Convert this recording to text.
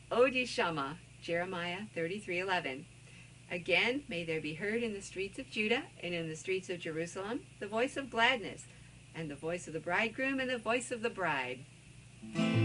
Od Yishama, Jeremiah 33:11. Again, may there be heard in the streets of Judah and in the streets of Jerusalem the voice of gladness, and the voice of the bridegroom and the voice of the bride.